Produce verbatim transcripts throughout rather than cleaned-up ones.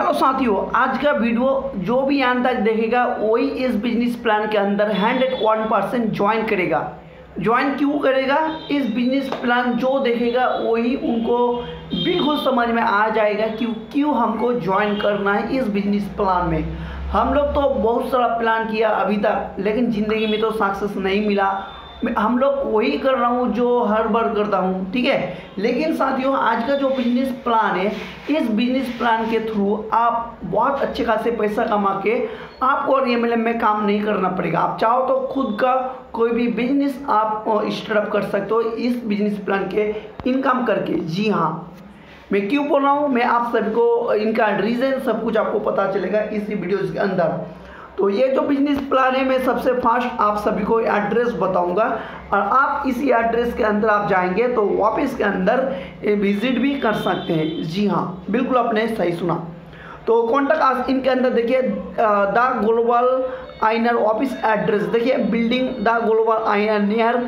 चलो साथियों, आज का वीडियो जो भी यहाँ तक देखेगा वही इस बिजनेस प्लान के अंदर हंड्रेड वन परसेंट ज्वाइन करेगा। ज्वाइन क्यों करेगा? इस बिजनेस प्लान जो देखेगा वही उनको बिल्कुल समझ में आ जाएगा कि क्यों हमको ज्वाइन करना है इस बिजनेस प्लान में। हम लोग तो बहुत सारा प्लान किया अभी तक, लेकिन ज़िंदगी में तो सक्सेस नहीं मिला। हम लोग वही कर रहा हूँ जो हर बार करता हूँ, ठीक है। लेकिन साथियों, आज का जो बिजनेस प्लान है, इस बिजनेस प्लान के थ्रू आप बहुत अच्छे खासे पैसा कमा के आपको और एम एल एम में काम नहीं करना पड़ेगा। आप चाहो तो खुद का कोई भी बिजनेस आप स्टार्टअप कर सकते हो इस बिजनेस प्लान के इनकम करके। जी हाँ, मैं क्यों बोल रहा हूँ, मैं आप सभी को इनका रीज़न सब कुछ आपको पता चलेगा इस वीडियो के अंदर। तो ये जो बिजनेस प्लान है, मैं सबसे फास्ट आप सभी को एड्रेस बताऊंगा और आप इसी एड्रेस के अंदर आप जाएंगे तो वापस के अंदर विजिट भी कर सकते हैं। जी हाँ, बिल्कुल आपने सही सुना। तो कॉन्टैक्ट आज इनके अंदर देखिए, द ग्लोबल आइनर ऑफिस एड्रेस देखिए, बिल्डिंग द ग्लोबल आइनर near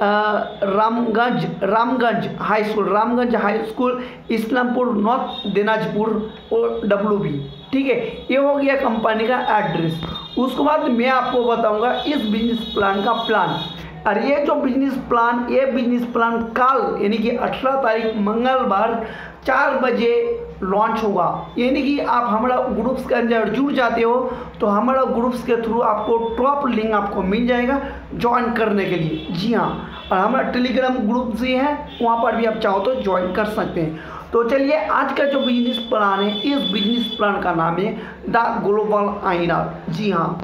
Ramganj Ramganj high school Ramganj high school Islampur north Dinajpur और डब्ल्यू बी, ठीक है। ये हो गया कंपनी का एड्रेस। उसके बाद मैं आपको बताऊंगा इस बिजनेस प्लान का प्लान। और ये जो बिजनेस प्लान ये बिजनेस प्लान कल यानी कि अठारह तारीख मंगलवार चार बजे लॉन्च होगा। यानी कि आप हमारा ग्रुप्स के अंदर जुड़ जाते हो तो हमारा ग्रुप्स के थ्रू आपको टॉप लिंक आपको मिल जाएगा ज्वाइन करने के लिए। जी हाँ, और हमारा टेलीग्राम ग्रुप भी है, वहाँ पर भी आप चाहो तो ज्वाइन कर सकते हैं। तो चलिए, आज का जो बिजनेस प्लान है, इस बिजनेस प्लान का नाम है द ग्लोबल आइनर। जी हाँ,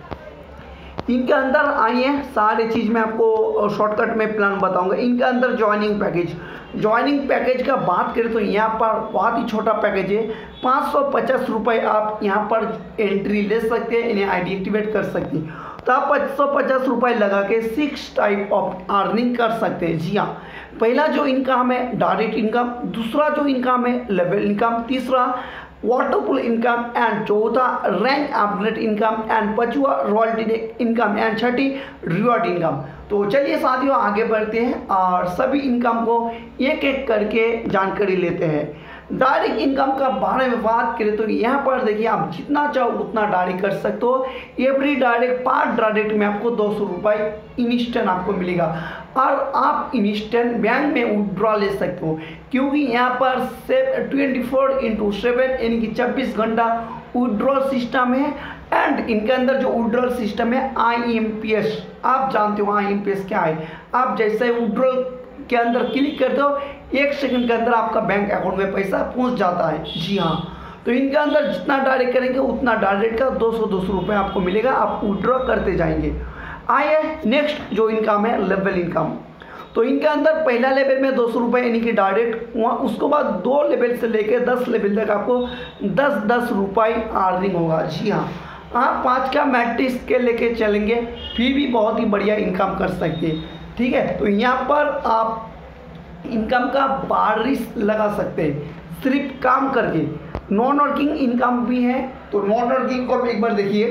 इनके अंदर आइए सारी चीज़ मैं आपको शॉर्टकट में प्लान बताऊंगा। इनके अंदर ज्वाइनिंग पैकेज ज्वाइनिंग पैकेज का बात करें तो यहाँ पर बहुत ही छोटा पैकेज है। पाँच सौ पचास रुपये आप यहाँ पर एंट्री ले सकते हैं, इन्हें आईडी एक्टिवेट कर सकते हैं। तो आप पाँच सौ पचास रुपये लगा के सिक्स टाइप ऑफ अर्निंग कर सकते हैं। जी हाँ, पहला जो इनकम है डायरेक्ट इनकम, दूसरा जो इनकम है लेवल इनकम, तीसरा वाटरफुल इनकम एंड चौथा रैंक अपग्रेड इनकम एंड पांचवा रॉयल्टी इनकम एंड छठी रिवॉर्ड इनकम। तो चलिए साथियों, आगे बढ़ते हैं और सभी इनकम को एक एक करके जानकारी लेते हैं। डायरेक्ट इनकम का बारे में बात करें तो यहाँ पर देखिए, आप जितना चाहो उतना डायरेक्ट कर सकते हो। एवरी डायरेक्ट पार्ट डायरेक्ट में आपको दो सौ रुपये इंस्टेंट आपको मिलेगा और आप इंस्टेंट बैंक में विड्रॉ ले सकते हो, क्योंकि यहाँ पर से ट्वेंटी फोर इंटू सेवन यानी कि चौबीस घंटा विड्रॉल सिस्टम है। एंड इनके अंदर जो विड्रॉल सिस्टम है आई एम पी एस, आप जानते हो आई एम पी एस क्या है। आप जैसे विड्रॉल के अंदर क्लिक करते हो, एक सेकंड के अंदर आपका बैंक अकाउंट में पैसा पहुंच जाता है। जी हाँ, तो इनके अंदर जितना डायरेक्ट करेंगे उतना डायरेक्ट का दो सौ दो सौ रुपये आपको मिलेगा, आप विड्रॉ करते जाएंगे। आइए नेक्स्ट जो इनकम है लेवल इनकम। तो इनके अंदर पहला लेवल में दो सौ रुपये यानी कि डायरेक्ट, वहाँ उसके बाद दो लेवल से लेकर दस लेवल तक आपको दस दस रुपये अर्निंग होगा। जी हाँ, आप पाँच का मैट्रिक्स के लेके चलेंगे फिर भी बहुत ही बढ़िया इनकम कर सकते हैं, ठीक है। तो यहाँ पर आप इनकम का बारिश लगा सकते हैं सिर्फ काम करके। नॉन वर्किंग इनकम भी है, तो नॉन वर्किंग को एक बार देखिए,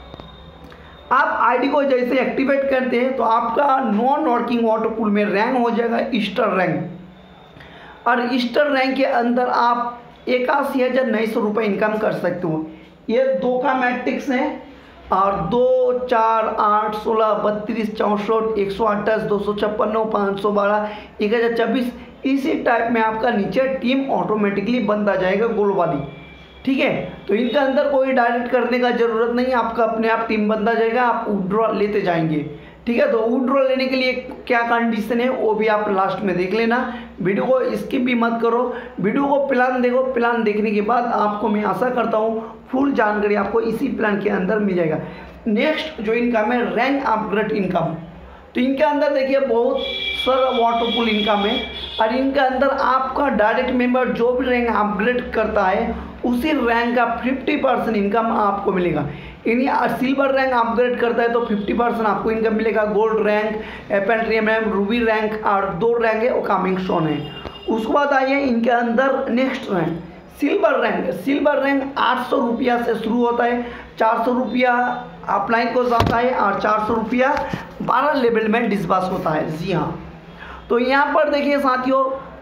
आप आईडी को जैसे एक्टिवेट करते हैं तो आपका नॉन वर्किंग वाटर पूल में रैंक हो जाएगा स्टार रैंक, और स्टार रैंक के अंदर आप इक्यासी हज़ार नौ सौ रुपये इनकम कर सकते हो। ये दो का मैट्रिक्स है और दो चार आठ सोलह बत्तीस चौंसठ एक सौ अट्ठाईस दो सौ छप्पन पाँच सौ बारह एक हज़ार छब्बीस, इसी टाइप में आपका नीचे टीम ऑटोमेटिकली बनता जाएगा गोल वाली, ठीक है। तो इनके अंदर कोई डायरेक्ट करने का ज़रूरत नहीं, आपका अपने आप टीम बनता जाएगा, आप विड्रॉ लेते जाएंगे, ठीक है। तो विड्रॉ लेने के लिए क्या कंडीशन है वो भी आप लास्ट में देख लेना। वीडियो को स्किप भी मत करो, वीडियो को प्लान देखो। प्लान देखने के बाद आपको मैं आशा करता हूँ फुल जानकारी आपको इसी प्लान के अंदर मिल जाएगा। नेक्स्ट जो इनकम है रैंक अपग्रेड इनकम। तो इनके अंदर देखिए बहुत सारा वाटरफुल इनकम है और इनके अंदर आपका डायरेक्ट मेंबर जो भी रैंक अपग्रेड करता है उसी रैंक का फिफ्टी परसेंट इनकम आपको मिलेगा। यानी सिल्वर रैंक अपग्रेड करता है तो फिफ्टी परसेंट आपको इनकम मिलेगा। गोल्ड रैंक, एपेंट्रियम रैंक, रूबी रैंक और दो रैंक है वो कमिंग सोन है। उसके बाद आइए इनके अंदर next rank silver rank. Silver rank आठ सौ रुपया से शुरू होता है, चार सौ रुपया अपलाइन को जाता है और चार सौ रुपया बारह लेवल में डिस्बर्स होता है। जी हाँ, तो यहाँ पर देखिए साथियों,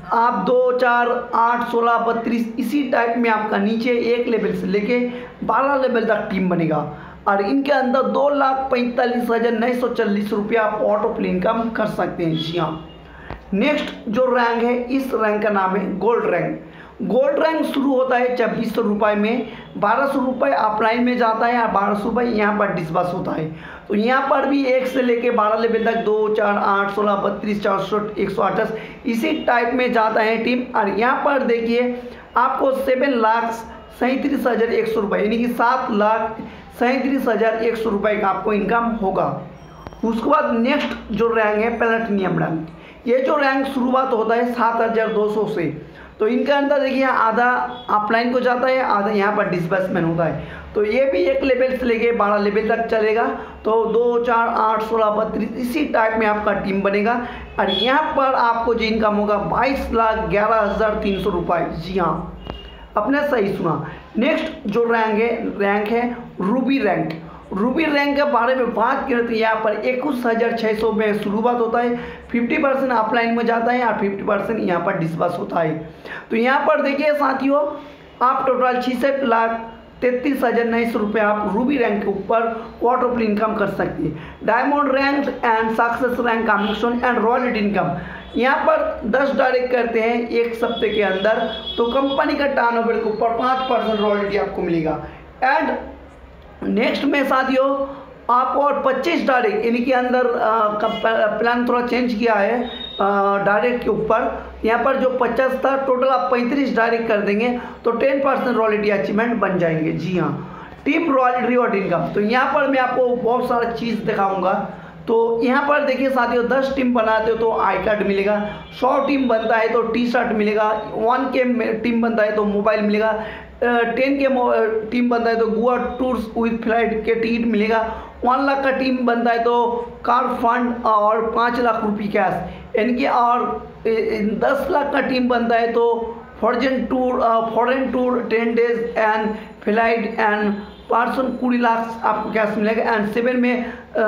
आप दो चार आठ सोलह बत्तीस इसी टाइप में आपका नीचे एक लेवल से लेके बारह लेवल तक टीम बनेगा और इनके अंदर दो लाख पैंतालीस हज़ार नौ सौ चालीस रुपया आप ऑटो प्ले इनकम कर सकते हैं। जी हाँ, नेक्स्ट जो रैंक है इस रैंक का नाम है गोल्ड रैंक। गोल्ड रैंक शुरू होता है छब्बीस सौ रुपये में, बारह सौ रुपये ऑफलाइन में जाता है और बारह सौ रुपये यहाँ पर डिस्बर्स होता है। तो यहाँ पर भी एक से लेके बारह लेवल तक दो चार आठ सोलह बत्तीस चार सौ एक सौ अट्ठाईस इसी टाइप में जाता है टीम। और यहाँ पर देखिए आपको सेवन लाख सैंतीस हज़ार एक सौ रुपये यानी कि सात लाख सैंतीस हज़ार एक सौ रुपये का आपको इनकम होगा। उसके बाद नेक्स्ट जो रैंक है प्लेटिनियम रैंक। ये जो रैंक शुरुआत होता है सात हज़ार दो सौ से। तो इनके अंदर देखिए आधा ऑफलाइन को जाता है, आधा यहाँ पर डिस्बर्समेंट होता है। तो ये भी एक लेवल से लेके बारह लेवल तक चलेगा। तो दो चार आठ सोलह बत्तीस इसी टाइप में आपका टीम बनेगा और यहाँ पर आपको जो इनकम होगा बाईस लाख ग्यारह हज़ार तीन सौ रुपये। जी हाँ, आपने सही सुना। नेक्स्ट जो रैंक है रैंक है रूबी रैंक। रूबी रैंक के बारे में बात करें तो यहाँ पर इक्कीस हज़ार छः सौ में शुरुआत होता है, फिफ्टी परसेंट ऑफलाइन में जाता है और फिफ्टी परसेंट यहाँ पर डिस्बर्स होता है। तो यहाँ पर देखिए साथियों आप टोटल छिसठ लाख तैंतीस हज़ार नौ सौ रुपये आप रूबी रैंक के ऊपर ऑटो प्ले इनकम कर सकती है। Diamond rank and success rank combination and royalty income यहाँ पर दस डायरेक्ट करते हैं एक सप्ते के अंदर तो कंपनी का टर्नओवर के ऊपर पाँच परसेंट रॉयल्टी आपको मिलेगा। एंड नेक्स्ट में साथियों आप और पच्चीस डायरेक्ट यानी कि अंदर प्लान थोड़ा चेंज किया है डायरेक्ट के ऊपर। यहाँ पर जो पचास था टोटल आप पैंतीस डायरेक्ट कर देंगे तो टेन परसेंट रॉयल्टी अचीवमेंट बन जाएंगे। जी हाँ, टीम रॉयल्टी रिवॉर्ड इनकम। तो यहाँ पर मैं आपको बहुत सारा चीज़ दिखाऊंगा। तो यहाँ पर देखिए साथियों दस टीम बनाते हो तो आई कार्ड मिलेगा, सौ टीम बनता है तो टी शर्ट मिलेगा, वन के टीम बनता है तो मोबाइल मिलेगा, टेन के टीम बनता है तो गोवा टूर्स विथ फ्लाइट के टिकट मिलेगा, वन लाख का टीम बनता है तो कार फंड और पाँच लाख रुपये कैश यानी कि, और दस लाख का टीम बनता है तो foreign tour foreign tour ten days and flight and person कुड़ी लाख आपको कैश मिलेगा। एंड सेवन में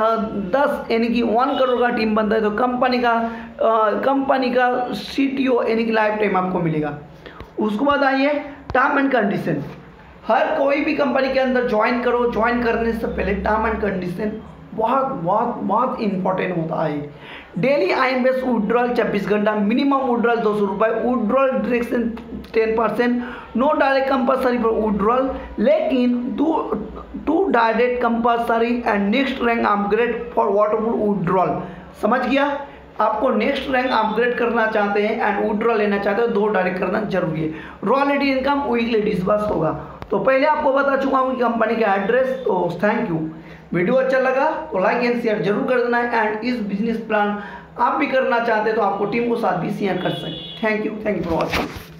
दस यानी कि वन करोड़ का टीम बनता है तो कंपनी का कंपनी का सी टी ओ यानी कि लाइफ टाइम आपको मिलेगा। उसके बाद आइए टर्म एंड कंडीशन। हर कोई भी कंपनी के अंदर ज्वाइन करो, ज्वाइन करने से पहले टर्म एंड कंडीशन बहुत बहुत बहुत इंपॉर्टेंट होता है। Daily I M base withdrawal छब्बीस घंटा, मिनिमम विड्रॉल दो सौ रुपये, withdrawal direction ten percent, no direct compulsory for withdrawal, लेकिन two two direct compulsory and next rank upgrade for waterproof withdrawal. समझ गया? आपको नेक्स्ट रैंक अपग्रेड करना चाहते हैं एंड विड्रॉल लेना चाहते हो दो डायरेक्ट करना जरूरी है। रॉयल्टी इनकम वीकली डिस्बर्स होगा। तो पहले आपको बता चुका हूँ कि कंपनी का एड्रेस। तो थैंक यू। वीडियो अच्छा लगा तो लाइक एंड शेयर जरूर कर देना है। एंड इस बिजनेस प्लान आप भी करना चाहते हैं तो आपको टीम को साथ भी शेयर कर सकते हैं। Thank you thank you for watching.